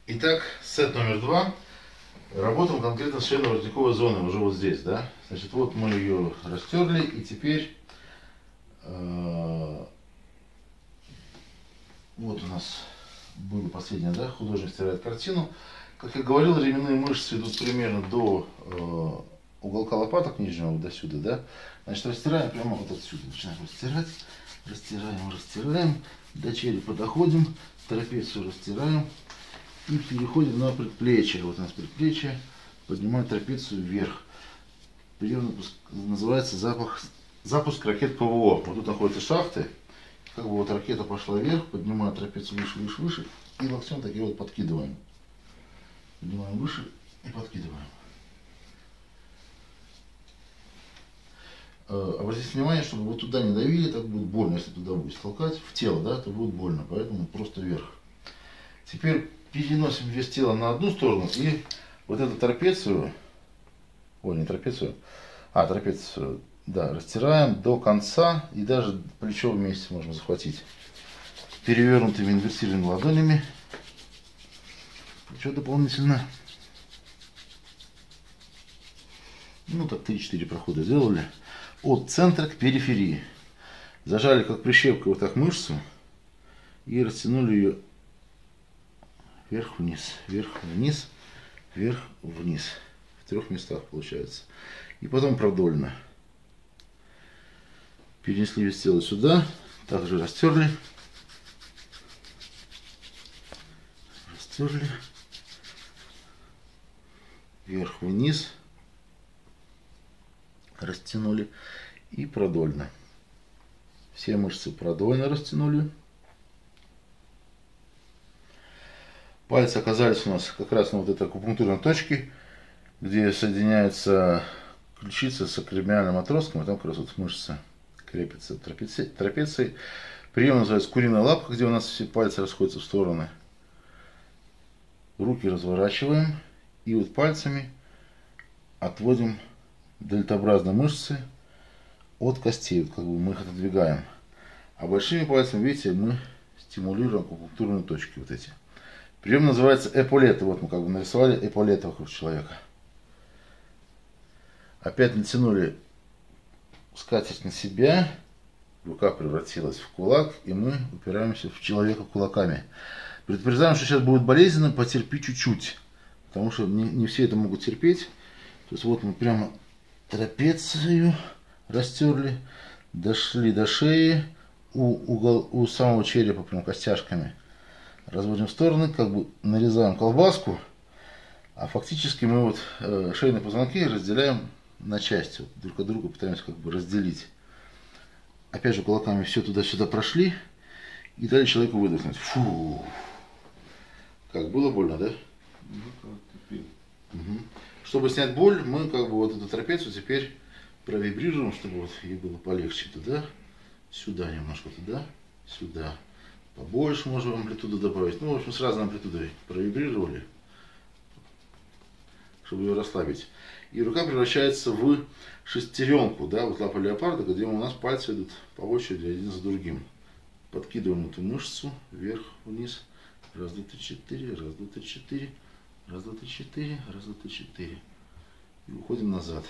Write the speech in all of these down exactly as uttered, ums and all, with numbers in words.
Итак, сет номер два. Работаем конкретно с шейно-воротниковой зоной, уже вот здесь, да. Значит, вот мы ее растерли, и теперь э, вот у нас было последнее, да, художник стирает картину. Как я говорил, ременные мышцы идут примерно до э, уголка лопаток нижнего, вот до сюда, да. Значит, растираем прямо вот отсюда, начинаем растирать, растираем, растираем, до черепа доходим, трапецию растираем. И переходим на предплечье. Вот у нас предплечье. Поднимаем трапецию вверх. Прием называется запах, запуск ракет ПВО. Вот тут находятся шахты. Как бы вот ракета пошла вверх, поднимаем трапецию выше, выше, выше. И локтем такие вот подкидываем. Поднимаем выше и подкидываем. Обратите внимание, чтобы вы туда не давили, так будет больно. Если туда будете толкать в тело, да, то будет больно. Поэтому просто вверх. Теперь переносим вес тела на одну сторону и вот эту трапецию, ой, не трапецию, а трапецию, да, растираем до конца и даже плечо вместе можем захватить перевернутыми инвертированными ладонями. Плечо дополнительно. Ну так три-четыре прохода сделали. От центра к периферии. Зажали как прищепкой вот так мышцу и растянули ее вверх-вниз, вверх-вниз, вверх-вниз. В трех местах получается. И потом продольно. Перенесли вес тела сюда. Также растерли. Растерли. Вверх-вниз. Растянули. И продольно. Все мышцы продольно растянули. Пальцы оказались у нас как раз на вот этой акупунктурной точке, где соединяется ключица с акромиальным отростком, и там как раз вот мышца крепится трапецией. трапецией. Прием называется куриная лапка, где у нас все пальцы расходятся в стороны. Руки разворачиваем и вот пальцами отводим дельтообразные мышцы от костей, вот как бы мы их отодвигаем. А большими пальцами, видите, мы стимулируем акупунктурные точки вот эти. Прием называется эполеты. Вот мы как бы нарисовали эполеты вокруг человека. Опять натянули скатерть на себя. Рука превратилась в кулак. И мы упираемся в человека кулаками. Предупреждаем, что сейчас будет болезненно. Потерпи чуть-чуть. Потому что не, не все это могут терпеть. То есть вот мы прямо трапецию растерли. Дошли до шеи. У, угол, у самого черепа прям костяшками. Разводим в стороны, как бы нарезаем колбаску, а фактически мы вот э, шейные позвонки разделяем на части, вот, друг от друга пытаемся как бы разделить. Опять же кулаками все туда-сюда прошли и дали человеку выдохнуть. Фу. Как было больно, да? Угу. Чтобы снять боль, мы как бы вот эту трапецию теперь провибрируем, чтобы вот ей было полегче. Туда, сюда немножко, туда, сюда. Побольше можем амплитуду добавить. Ну, в общем, с разной амплитудой провибрировали, чтобы ее расслабить. И рука превращается в шестеренку, да, вот лапа леопарда, где у нас пальцы идут по очереди один за другим. Подкидываем эту мышцу вверх, вниз. Раз, два, три, четыре. Раз, два, три, четыре. Раз, два, три, четыре. Раз, два, три, четыре. И уходим назад.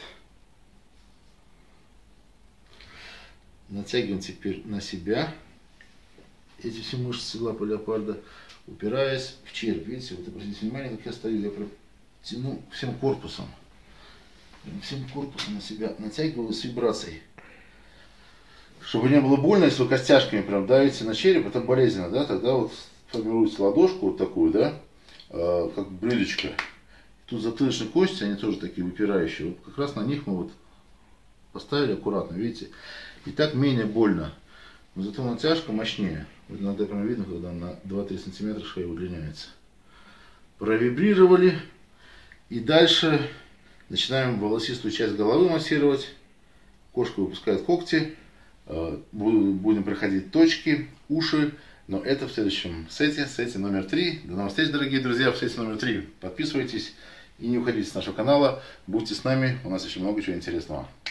Натягиваем теперь на себя эти все мышцы лапы леопарда, упираясь в череп. Видите, вот обратите внимание, как я стою, я тяну всем корпусом. Всем корпусом на себя натягиваю с вибрацией. Чтобы не было больно, если вы костяшками прям давите на череп, это болезненно, да, тогда вот формируете ладошку вот такую, да, э, как блюдечко. Тут затылочные кости, они тоже такие выпирающие. Вот как раз на них мы вот поставили аккуратно, видите. И так менее больно. Но зато натяжка мощнее. Вот иногда прям видно, когда на два-три сантиметра шея удлиняется. Провибрировали. И дальше начинаем волосистую часть головы массировать. Кошка выпускает когти. Будем проходить точки, уши. Но это в следующем сете, сете номер три. До новых встреч, дорогие друзья, в сете номер три. Подписывайтесь и не уходите с нашего канала. Будьте с нами, у нас еще много чего интересного.